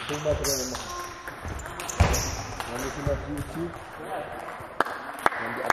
Mal drin machen. Dann müssen wir die zu. Dann die ab.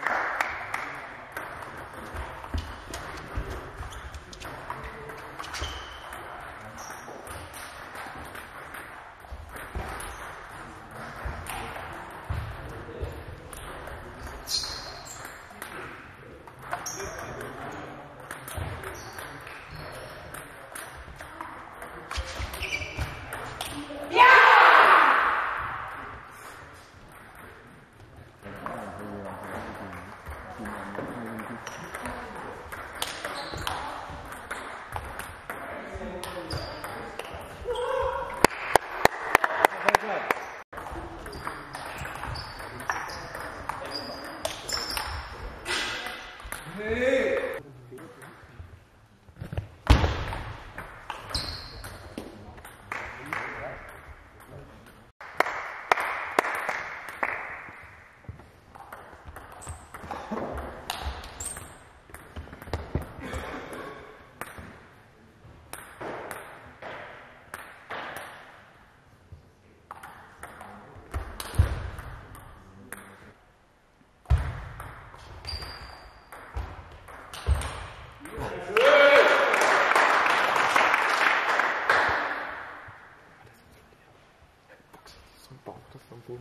Am Boden.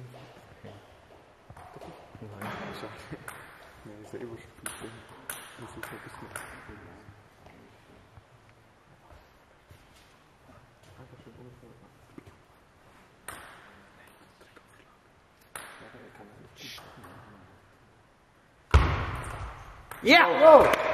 Nein, ich sag. Nein, das ist ja überspielt. Das ist ein bisschen. Einfach schön ungefähr. Ja, er kann nicht. Ja!